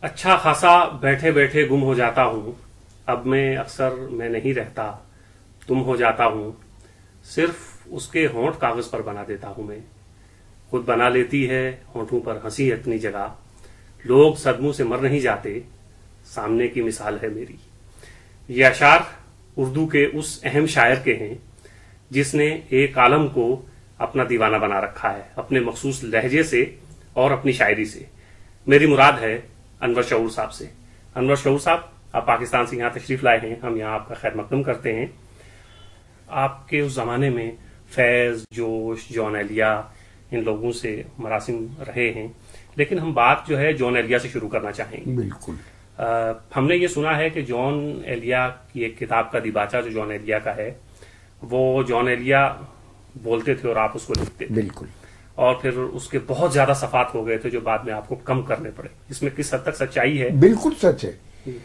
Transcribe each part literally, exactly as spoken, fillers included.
اچھا خاصا بیٹھے بیٹھے گم ہو جاتا ہوں، اب میں اکثر میں نہیں رہتا، تم ہو جاتا ہوں، صرف اس کے ہونٹ کاغذ پر بنا دیتا ہوں میں، خود بنا لیتی ہے ہونٹوں پر ہنسی اپنی جگہ، لوگ صدموں سے مر نہیں جاتے، سامنے کی مثال ہے میری۔ یہ اشعار اردو کے اس اہم شاعر کے ہیں جس نے ایک عالم کو اپنا دیوانہ بنا رکھا ہے اپنے مخصوص لہجے سے اور اپنی شاعری سے۔ میری مراد ہے انور شعور صاحب سے۔ انور شعور صاحب، آپ پاکستان سے یہاں تشریف لائے ہیں، ہم یہاں آپ کا خیر مقدم کرتے ہیں۔ آپ کے اس زمانے میں فیض، جوش، جون ایلیا ان لوگوں سے مراسم رہے ہیں، لیکن ہم بات جو ہے جون ایلیا سے شروع کرنا چاہیں گے۔ بالکل۔ ہم نے یہ سنا ہے کہ جون ایلیا کی ایک کتاب کا دیباچہ جو جون ایلیا کا ہے، وہ جون ایلیا بولتے تھے اور آپ اس کو لکھتے تھے۔ بالکل۔ اور پھر اس کے بہت زیادہ صفحات ہو گئے تھے جو بعد میں آپ کو کم کرنے پڑے۔ اس میں کس حد تک سچائی ہے؟ بالکل سچ ہے۔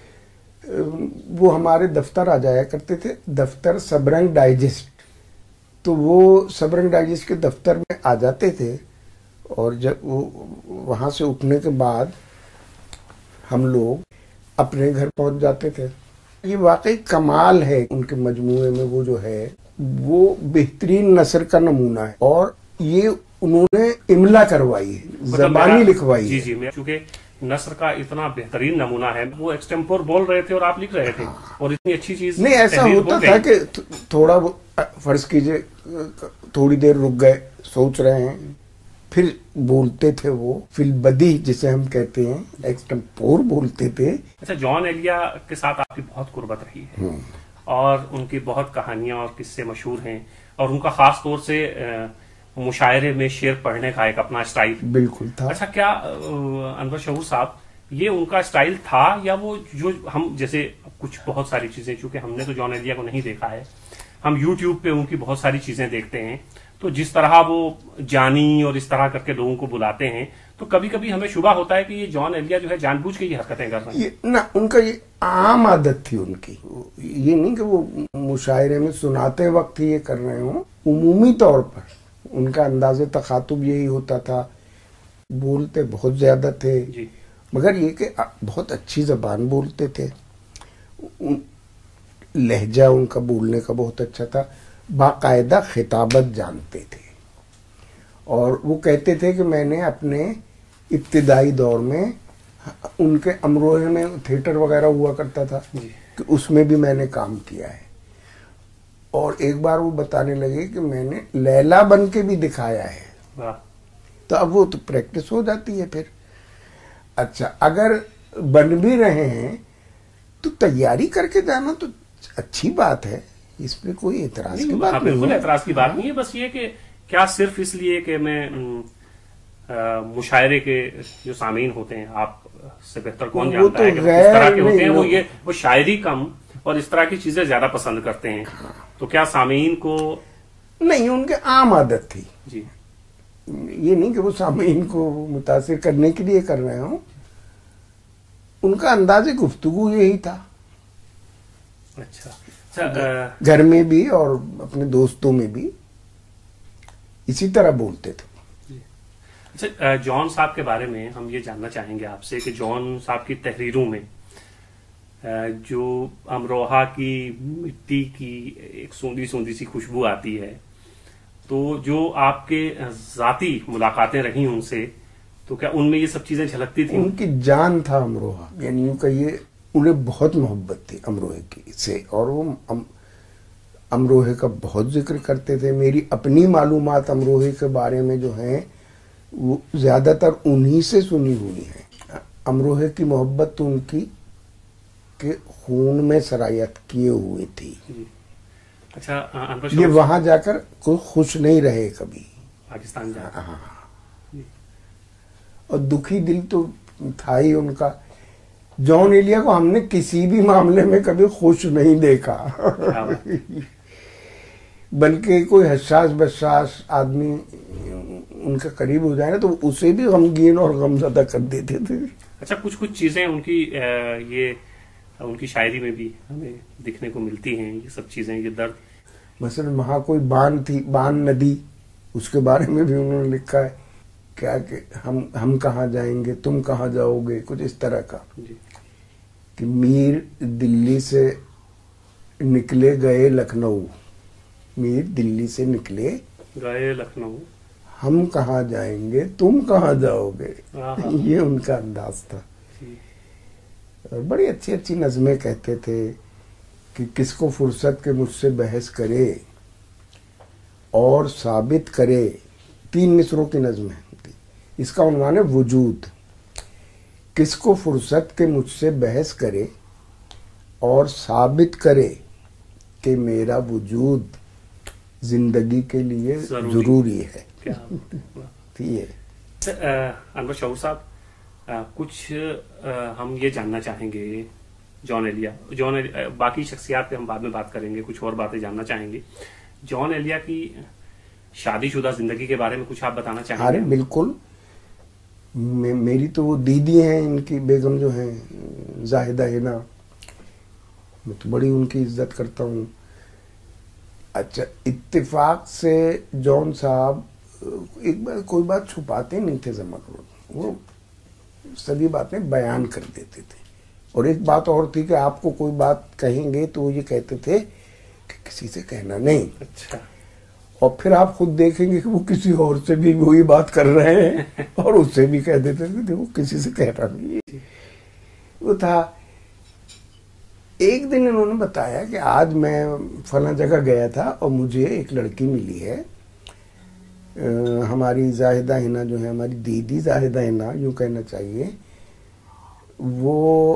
وہ ہمارے دفتر آ جایا کرتے تھے، دفتر سبرنگ ڈائجسٹ، تو وہ سبرنگ ڈائجسٹ کے دفتر میں آ جاتے تھے، اور جب وہ وہاں سے اٹھنے کے بعد ہم لوگ اپنے گھر پہنچ جاتے تھے۔ یہ واقعی کمال ہے ان کے مجموعے میں، وہ جو ہے وہ بہترین نثر کا نمونہ ہے، اور یہ انہوں نے املا کروائی ہے، زبانی لکھوائی۔ جی جی میں چونکہ نثر کا اتنا بہترین نمونہ ہے، وہ ایکسٹمپور بول رہے تھے اور آپ لکھ رہے تھے، اور اتنی اچھی چیز نہیں، ایسا ہوتا تھا کہ تھوڑا فرض کیجئے تھوڑی دیر رک گئے، سوچ رہے ہیں، پھر بولتے تھے وہ فی البدیہہ جسے ہم کہتے ہیں، ایکسٹمپور بولتے تھے۔ اچھا، جون ایلیا کے ساتھ آپ کی بہت قربت رہی ہے، اور ان کی بہت کہانیاں اور قصے مشہور ہیں، اور ان کا خاص طور سے مشاعرے میں شعر پڑھنے کا ایک اپنا اسٹائل بالکل تھا۔ اچھا، کیا انور شعور صاحب یہ ان کا اسٹائل تھا، یا وہ جو ہم جیسے کچھ بہت ساری چیزیں، چونکہ ہم نے تو جون ایلیا کو نہیں دیکھا ہے، ہم یوٹیوب پہ ان کی بہت ساری چیزیں دیکھتے ہیں، تو جس طرح وہ جانی اور اس طرح کر کے لوگوں کو بلاتے ہیں، تو کبھی کبھی ہمیں شبہ ہوتا ہے کہ یہ جون ایلیا جو ہے جان بوجھ کے یہ حرکتیں کر رہے ہیں۔ نہ، ان کا یہ عام عادت تھی ان کی، یہ نہیں کہ وہ مشاعرے میں سناتے وقت ہی یہ کر رہے ہوں، عمومی طور پر ان کا انداز تخاطب یہی ہوتا تھا۔ بولتے بہت زیادہ تھے، جی، مگر یہ کہ بہت اچھی زبان بولتے تھے، لہجہ ان کا بولنے کا بہت اچھا تھا، باقاعدہ خطابت جانتے تھے، اور وہ کہتے تھے کہ میں نے اپنے ابتدائی دور میں ان کے امروہے میں تھیٹر وغیرہ ہوا کرتا تھا، کہ اس میں بھی میں نے کام کیا ہے، اور ایک بار وہ بتانے لگے کہ میں نے لیلا بن کے بھی دکھایا ہے، تو اب وہ تو پریکٹس ہو جاتی ہے پھر۔ اچھا، اگر بن بھی رہے ہیں تو تیاری کر کے جانا تو اچھی بات ہے، اس پہ کوئی اعتراض کی بات نہیں ہے۔ بالکل اعتراض کی بات نہیں ہے، بس یہ کہ کیا صرف اس لیے کہ میں مشاعرے کے جو سامعین ہوتے ہیں، آپ سے بہتر کون جانتا ہے کہ اس طرح کے ہوتے ہیں، وہ یہ وہ شاعری کم اور اس طرح کی چیزیں زیادہ پسند کرتے ہیں، تو کیا سامعین کو نہیں، ان کے عام عادت تھی۔ جی، یہ نہیں کہ وہ سامعین کو متاثر کرنے کے لیے کر رہے ہوں، ان کا انداز گفتگو یہی تھا۔ اچھا، گھر میں بھی اور اپنے دوستوں میں بھی اسی طرح بولتے تھے۔ اچھا، جون صاحب کے بارے میں ہم یہ جاننا چاہیں گے آپ سے کہ جون صاحب کی تحریروں میں جو امروہہ کی مٹی کی ایک سوندھی سوندھی سی خوشبو آتی ہے، تو جو آپ کے ذاتی ملاقاتیں رہی ان سے، تو کیا ان میں یہ سب چیزیں جھلکتی تھیں؟ ان کی جان تھا امروہہ، یعنی یوں کہیے انہیں بہت محبت تھی امروہے کی سے، اور وہ امروہے کا بہت ذکر کرتے تھے۔ میری اپنی معلومات امروہے کے بارے میں جو ہیں وہ زیادہ تر انہی سے سنی ہوئی ہیں۔ امروہے کی محبت تو ان کی کہ خون میں سرایت کیے ہوئے تھی۔ اچھا، یہ وہاں جا کر کوئی خوش نہیں رہے کبھی، پاکستان جا کر، اور دکھی دل تو تھا ہی ان کا۔ جون ایلیا کو ہم نے کسی بھی معاملے میں کبھی خوش نہیں دیکھا، بلکہ کوئی حساس بساس آدمی ان کے قریب ہو جائے نا تو اسے بھی غمگین اور غمزدہ کر دیتے تھے۔ اچھا، کچھ کچھ چیزیں ان کی یہ ان کی شاعری میں بھی ہمیں دکھنے کو ملتی ہیں، یہ سب چیزیں، یہ درد۔ مثلا وہاں کوئی بان تھی، بان ندی، اس کے بارے میں بھی انہوں نے لکھا ہے کیا کہ ہم ہم کہاں جائیں گے تم کہاں جاؤ گے، کچھ اس طرح کا. کہ میر دلی سے نکلے گئے لکھنؤ، میر دلی سے نکلے گئے لکھنؤ، ہم کہاں جائیں گے تم کہاں جاؤ گے. یہ ان کا انداز تھا. بڑی اچھی اچھی نظمیں کہتے تھے کہ کس کو فرصت کے مجھ سے بحث کرے اور ثابت کرے. تین مصروں کی نظم ہے، اس کا عنوان ہے وجود. کس کو فرصت کے مجھ سے بحث کرے اور ثابت کرے کہ میرا وجود زندگی کے لیے ضروری ہے. انور شعور صاحب، کچھ ہم یہ جاننا چاہیں گے جان ایلیا، جان باقی شخصیات پہ ہم بعد میں بات کریں گے، کچھ اور باتیں جاننا چاہیں گے. جان ایلیا کی شادی شدہ زندگی کے بارے میں کچھ آپ بتانا چاہیں گے؟ ارے بالکل، میری تو وہ دیدی ہیں، ان کی بیگم جو ہیں زاہدہ ہینا، میں تو بڑی ان کی عزت کرتا ہوں. اچھا، اتفاق سے جان صاحب ایک بار کوئی بات چھپاتے نہیں تھے زمانہ، وہ سبھی باتیں بیان کر دیتے تھے. اور ایک بات اور تھی کہ آپ کو کوئی بات کہیں گے تو وہ یہ کہتے تھے کہ کسی سے کہنا نہیں. اچھا. اور پھر آپ خود دیکھیں گے کہ وہ کسی اور سے بھی وہی بات کر رہے ہیں اور اس سے بھی کہہ دیتے تھے وہ کسی سے کہہ رہا نہیں. وہ تھا ایک دن انہوں نے بتایا کہ آج میں فلاں جگہ گیا تھا اور مجھے ایک لڑکی ملی ہے، ہماری زاہدہ ہینا جو ہے، ہماری دیدی زاہدہ ہینا یوں کہنا چاہیے، وہ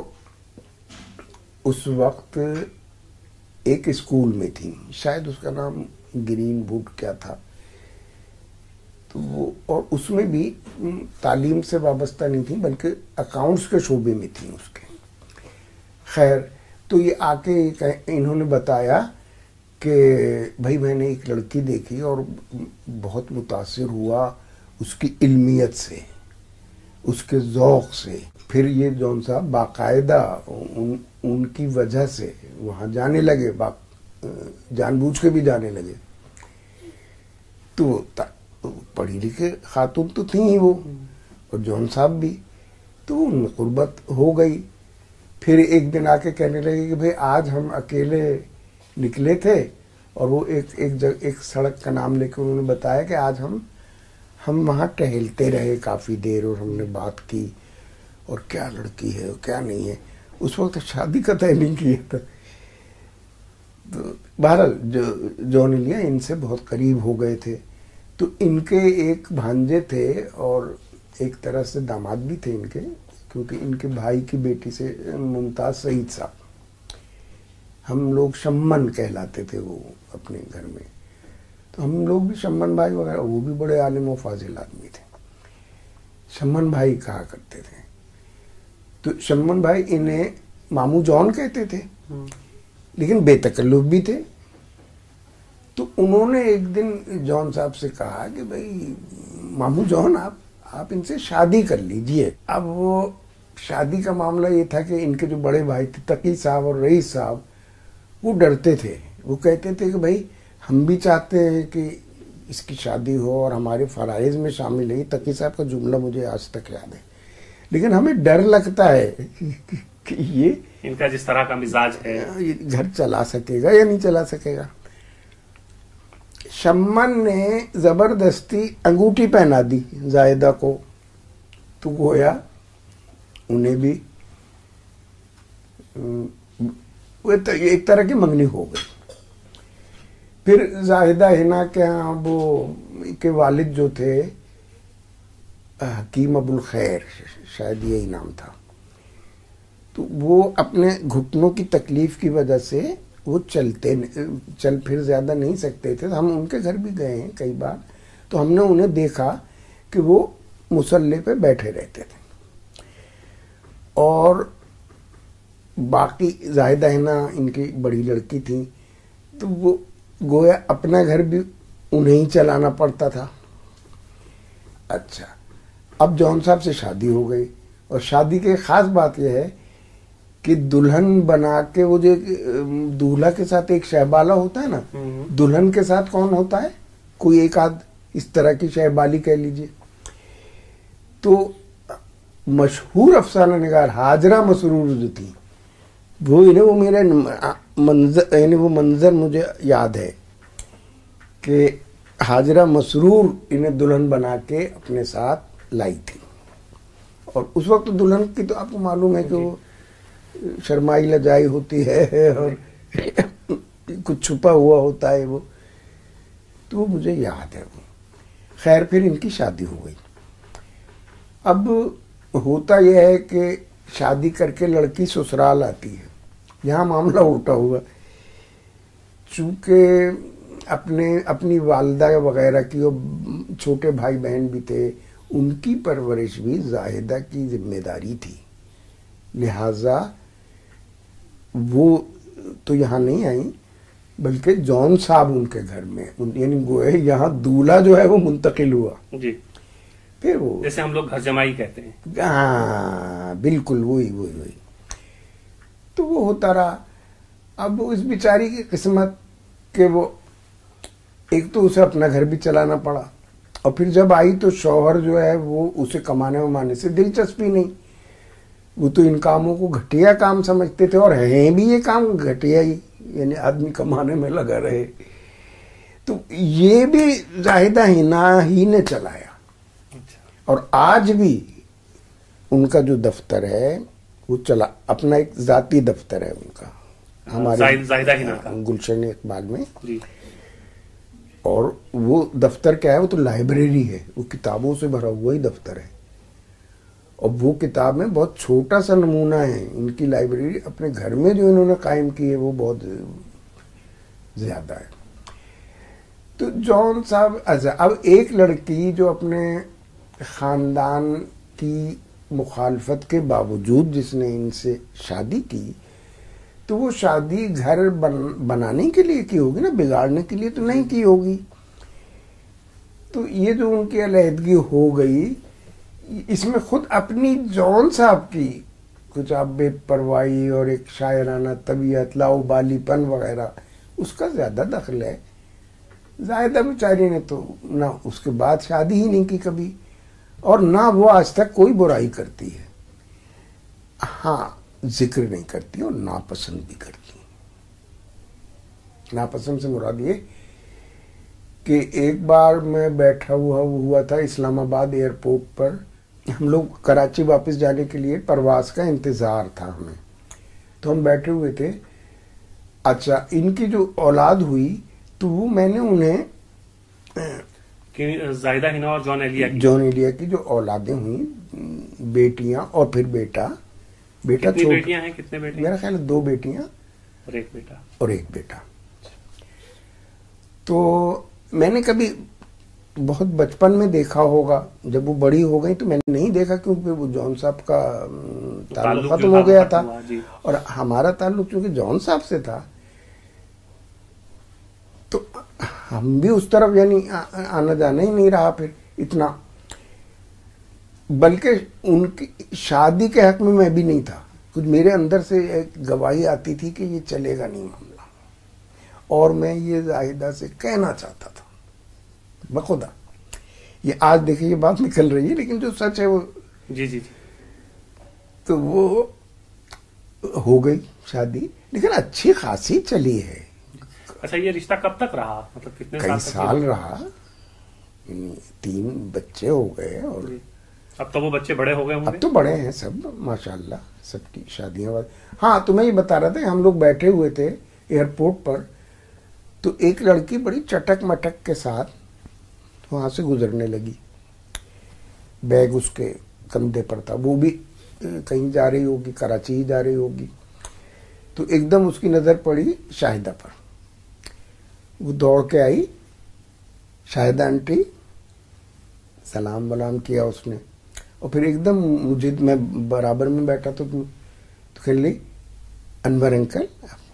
اس وقت ایک اسکول میں تھی، شاید اس کا نام گرین ووڈ کیا تھا. تو وہ اور اس میں بھی تعلیم سے وابستہ نہیں تھی بلکہ اکاؤنٹس کے شعبے میں تھی اس کے. خیر، تو یہ آ کے انہوں نے بتایا کہ بھائی میں نے ایک لڑکی دیکھی اور بہت متاثر ہوا اس کی علمیت سے، اس کے ذوق سے. پھر یہ جان صاحب باقاعدہ ان, ان کی وجہ سے وہاں جانے لگے، جان بوجھ کے بھی جانے لگے. تو پڑھی لکھے خاتون تو تھیں ہی وہ، اور جان صاحب بھی، تو ان میں قربت ہو گئی. پھر ایک دن آ کے کہنے لگے کہ بھئی آج ہم اکیلے نکلے تھے، اور وہ ایک ایک جگہ ایک سڑک کا نام لے کے انہوں نے بتایا کہ آج ہم ہم وہاں ٹہلتے رہے کافی دیر اور ہم نے بات کی، اور کیا لڑکی ہے اور کیا نہیں ہے. اس وقت شادی کا طے نہیں کیا تھا. تو بہرحال جو جان ایلیا ان سے بہت قریب ہو گئے تھے. تو ان کے ایک بھانجے تھے اور ایک طرح سے داماد بھی تھے ان کے، کیونکہ ان کے بھائی کی بیٹی سے ممتاز سعید صاحب، ہم لوگ شمن کہلاتے تھے وہ اپنے گھر میں. تو ہم لوگ بھی شمن بھائی وغیرہ، وہ بھی بڑے عالم و فاضل آدمی تھے، شمن بھائی کہا کرتے تھے. تو شمن بھائی انہیں مامو جان کہتے تھے لیکن بے تکلف بھی تھے. تو انہوں نے ایک دن جان صاحب سے کہا کہ بھئی مامو جان آپ آپ ان سے شادی کر لیجئے. اب وہ شادی کا معاملہ یہ تھا کہ ان کے جو بڑے بھائی تھے تقی صاحب اور رئیس صاحب، وہ ڈرتے تھے. وہ کہتے تھے کہ بھئی ہم بھی چاہتے ہیں کہ اس کی شادی ہو اور ہمارے فرائض میں شامل ہے. تقی صاحب کا جملہ مجھے آج تک یاد ہے. لیکن ہمیں ڈر لگتا ہے کہ یہ ان کا جس طرح کا مزاج ہے گھر چلا سکے گا یا نہیں چلا سکے گا. شمن نے زبردستی انگوٹھی پہنا دی زاہدہ کو، تو گویا انہیں بھی ایک طرح کی منگنی ہو گئی. پھر زاہدہ ہینا کے ہاں وہ کے والد جو تھے حکیم ابو الخیر، شاید یہی نام تھا، تو وہ اپنے گھٹنوں کی تکلیف کی وجہ سے وہ چلتے چل پھر زیادہ نہیں سکتے تھے. ہم ان کے گھر بھی گئے ہیں کئی بار، تو ہم نے انہیں دیکھا کہ وہ مصلے پہ بیٹھے رہتے تھے. اور باقی زاہدہ ہینا ان کی بڑی لڑکی تھی، تو وہ گویا اپنا گھر بھی انہیں چلانا پڑتا تھا. اچھا، اب جان صاحب سے شادی ہو گئی، اور شادی کی خاص بات یہ ہے کہ دلہن بنا کے وہ جو دولہا کے ساتھ ایک شہبالہ ہوتا ہے نا، دلہن کے ساتھ کون ہوتا ہے؟ کوئی ایک آدھ اس طرح کی شہبالی کہہ لیجئے. تو مشہور افسانہ نگار حاجرہ مسرور جو تھی وہ انہیں وہ میرا منظر یعنی وہ منظر مجھے یاد ہے کہ حاجرہ مسرور انہیں دلہن بنا کے اپنے ساتھ لائی تھی. اور اس وقت دلہن کی تو آپ کو معلوم ہے کہ وہ شرمائی لجائی ہوتی ہے اور کچھ چھپا ہوا ہوتا ہے وہ. تو وہ مجھے یاد ہے. وہ خیر پھر ان کی شادی ہو گئی. اب ہوتا یہ ہے کہ شادی کر کے لڑکی سسرال آتی ہے. یہاں معاملہ الٹا ہوا. چونکہ اپنے اپنی والدہ وغیرہ کی اور چھوٹے بھائی بہن بھی تھے, ان کی پرورش بھی زاہدہ کی ذمہ داری تھی, لہذا وہ تو یہاں نہیں آئیں بلکہ جون صاحب ان کے گھر میں, یعنی گوئے یہاں دولہا جو ہے وہ منتقل ہوا. جی پھر وہ جیسے ہم لوگ گھر جمائی کہتے ہیں. ہاں بالکل وہی وہی وہی تو وہ ہوتا رہا. اب اس بیچاری کی قسمت کہ وہ ایک تو اسے اپنا گھر بھی چلانا پڑا, اور پھر جب آئی تو شوہر جو ہے وہ اسے کمانے ومانے سے دلچسپی نہیں. وہ تو ان کاموں کو گھٹیا کام سمجھتے تھے, اور ہیں بھی یہ کام گھٹیا ہی, یعنی آدمی کمانے میں لگا رہے. تو یہ بھی زاہدہ ہنا ہی نے چلایا. اور آج بھی ان کا جو دفتر ہے وہ چلا, اپنا ایک ذاتی دفتر ہے ان کا ہمارے زاہدہ ہنا کا گلشن اقبال میں. جی. اور وہ دفتر کیا ہے, وہ تو لائبریری ہے, وہ کتابوں سے بھرا ہوا ہی دفتر ہے. اور وہ کتاب میں بہت چھوٹا سا نمونہ ہے. ان کی لائبریری اپنے گھر میں جو انہوں نے قائم کی ہے وہ بہت زیادہ ہے. تو جون صاحب اب ایک لڑکی جو اپنے خاندان کی مخالفت کے باوجود جس نے ان سے شادی کی, تو وہ شادی گھر بن بنانے کے لیے کی ہوگی نا, بگاڑنے کے لیے تو نہیں کی ہوگی. تو یہ جو ان کی علیحدگی ہو گئی, اس میں خود اپنی جون صاحب کی کچھ آپ بے پرواہی اور ایک شاعرانہ طبیعت, لاؤبالی پن وغیرہ, اس کا زیادہ دخل ہے. زاہدہ بیچاری نے تو نہ اس کے بعد شادی ہی نہیں کی کبھی, اور نہ وہ آج تک کوئی برائی کرتی ہے. ہاں ذکر نہیں کرتی اور ناپسند بھی کرتی. ناپسند سے مراد یہ کہ ایک بار میں بیٹھا ہوا ہوا تھا اسلام آباد ایئرپورٹ پر, ہم لوگ کراچی واپس جانے کے لیے پرواز کا انتظار تھا ہمیں, تو ہم بیٹھے ہوئے تھے. اچھا ان کی جو اولاد ہوئی تو وہ میں نے انہیں زاہدہ ہنا اور جون ایلیا کی جون ایلیا کی جو اولادیں ہوئیں, بیٹیاں اور پھر بیٹا بیٹا کتنی بیٹیاں ہیں, کتنے بیٹے؟ میرا خیال ہے دو بیٹیاں اور ایک بیٹا اور ایک بیٹا. تو میں نے کبھی بہت بچپن میں دیکھا ہوگا, جب وہ بڑی ہو گئی تو میں نے نہیں دیکھا کیونکہ وہ جون صاحب کا تعلق ختم ہو گیا تھا, اور ہمارا تعلق چونکہ جون صاحب سے تھا تو ہم بھی اس طرف یعنی آنا جانا ہی نہیں رہا پھر اتنا. بلکہ ان کی شادی کے حق میں میں بھی نہیں تھا. کچھ میرے اندر سے ایک گواہی آتی تھی کہ یہ چلے گا نہیں معاملہ, اور میں یہ زاہدہ سے کہنا چاہتا تھا بخدا. یہ آج دیکھیں یہ بات نکل رہی ہے لیکن جو سچ ہے وہ جی جی جی تو وہ ہو گئی شادی, لیکن اچھی خاصی چلی ہے. اچھا یہ رشتہ کب تک رہا, مطلب کتنے کئی سال رہا, تین بچے ہو گئے, اور اب تو وہ بچے بڑے ہو گئے ہوں گے. اب تو بڑے ہیں سب ماشاءاللہ, سب کی شادیاں. ہاں تو میں یہ بتا رہا تھا, ہم لوگ بیٹھے ہوئے تھے ایئرپورٹ پر, تو ایک لڑکی بڑی چٹک مٹک کے ساتھ وہاں سے گزرنے لگی. بیگ اس کے کندھے پر تھا, وہ بھی کہیں جا رہی ہوگی, کراچی ہی جا رہی ہوگی. تو ایک دم اس کی نظر پڑی شاہدہ پر, وہ دوڑ کے آئی, شاہدہ آنٹی, سلام ولام کیا اس نے, اور پھر ایک دم مجھے, میں برابر میں بیٹھا تو کہنے لگی انور انکل.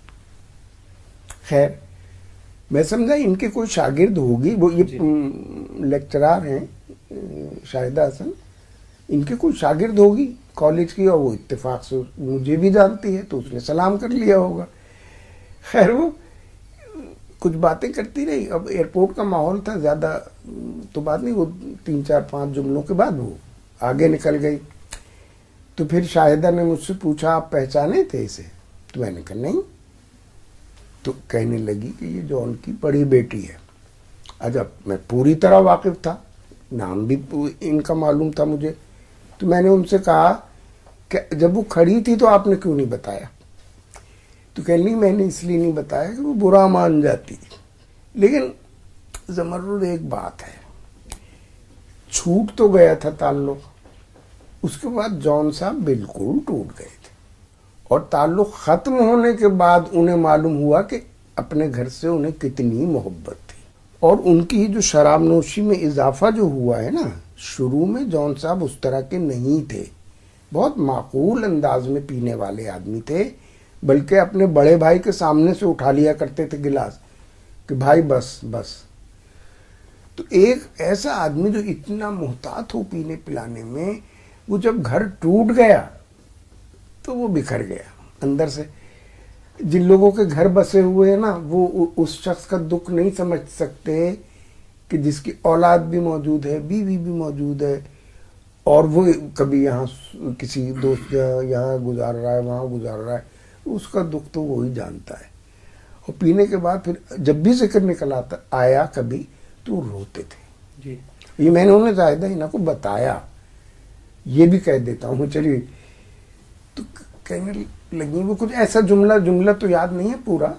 خیر میں سمجھا ان کے کوئی شاگرد ہوگی, وہ یہ لیکچرار ہیں شاہدہ حسن, ان کے کوئی شاگرد ہوگی کالج کی, اور وہ اتفاق سے مجھے بھی جانتی ہے تو اس نے سلام کر لیا ہوگا. خیر وہ کچھ باتیں کرتی رہی. اب ایئرپورٹ کا ماحول تھا, زیادہ تو بات نہیں, وہ تین چار پانچ جملوں کے بعد وہ آگے نکل گئی. تو پھر شاہدہ نے مجھ سے پوچھا آپ پہچانے تھے اسے؟ تو میں نے کہا نہیں. تو کہنے لگی کہ یہ جان کی بڑی بیٹی ہے. عجب، میں پوری طرح واقف تھا، نام بھی ان کا معلوم تھا مجھے. تو میں نے ان سے کہا کہ جب وہ کھڑی تھی تو آپ نے کیوں نہیں بتایا؟ تو کہنے لگی میں نے اس لیے نہیں بتایا کہ وہ برا مان جاتی. لیکن زمرد ایک بات ہے، چھوٹ تو گیا تھا تعلق، اس کے بعد جان صاحب بالکل ٹوٹ گئے تھے، اور تعلق ختم ہونے کے بعد انہیں معلوم ہوا کہ اپنے گھر سے انہیں کتنی محبت تھی. اور ان کی جو شراب نوشی میں اضافہ جو ہوا ہے نا، شروع میں جان صاحب اس طرح کے نہیں تھے، بہت معقول انداز میں پینے والے آدمی تھے، بلکہ اپنے بڑے بھائی کے سامنے سے اٹھا لیا کرتے تھے گلاس کہ بھائی بس بس. تو ایک ایسا آدمی جو اتنا محتاط ہو پینے پلانے میں، وہ جب گھر ٹوٹ گیا تو وہ بکھر گیا اندر سے. جن لوگوں کے گھر بسے ہوئے ہیں نا، وہ اس شخص کا دکھ نہیں سمجھ سکتے کہ جس کی اولاد بھی موجود ہے، بیوی بھی موجود ہے، اور وہ کبھی یہاں کسی دوست یہاں گزار رہا ہے، وہاں گزار رہا ہے. اس کا دکھ تو وہی جانتا ہے. اور پینے کے بعد پھر جب بھی ذکر نکل آتا آیا کبھی تو روتے تھے. جی یہ میں نے انہیں زاہدہ ہینا کو بتایا، یہ بھی کہہ دیتا ہوں چلیے. تو کہنے لگی وہ کچھ ایسا جملہ جملہ تو یاد نہیں ہے پورا،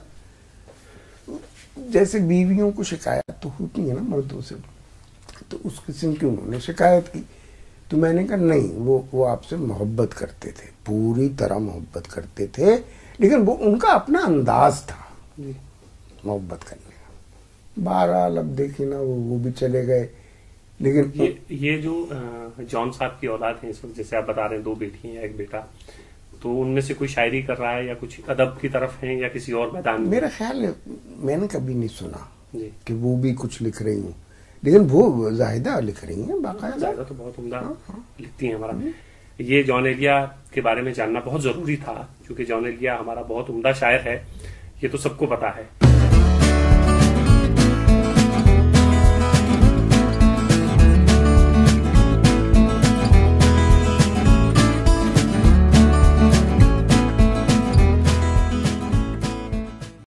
جیسے بیویوں کو شکایت تو ہوتی ہے نا مردوں سے، تو اس قسم کی انہوں نے شکایت کی. تو میں نے کہا نہیں، وہ وہ آپ سے محبت کرتے تھے، پوری طرح محبت کرتے تھے، لیکن وہ ان کا اپنا انداز تھا محبت کرنے کا. بہرحال اب دیکھیں نا، وہ وہ بھی چلے گئے. لیکن یہ جو جان صاحب کی اولاد ہیں اس وقت، جیسے آپ بتا رہے ہیں دو بیٹی ہیں ایک بیٹا، تو ان میں سے کوئی شاعری کر رہا ہے یا کچھ ادب کی طرف ہیں یا کسی اور میدان میں؟ میرا خیال ہے میں نے کبھی نہیں سنا جی کہ وہ بھی کچھ لکھ رہی ہوں، لیکن وہ زاہدہ لکھ رہی ہیں باقاعدہ. زاہدہ تو بہت عمدہ لکھتی ہیں ہمارا. یہ جان ایلیا کے بارے میں جاننا بہت ضروری تھا، کیونکہ جان ایلیا ہمارا بہت عمدہ شاعر ہے، یہ تو سب کو پتا ہے.